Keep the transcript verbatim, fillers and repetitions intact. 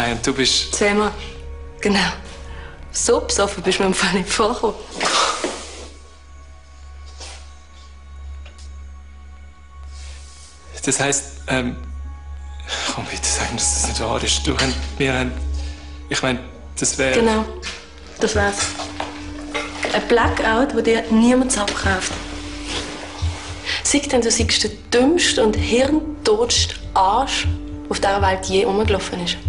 Nein, und du bist... Zweimal. Genau. So besoffen bist du mir im Fall nicht vorgekommen. Das heisst, ähm... Komm bitte, sag mir, dass das nicht wahr ist. Du, wir haben... Ich meine, das wäre... Genau. Das wär's. Ein Blackout, wo dir niemand abkauft. Sag denn, du seist der dümmste und hirntotste Arsch, der auf dieser Welt je rumgelaufen ist.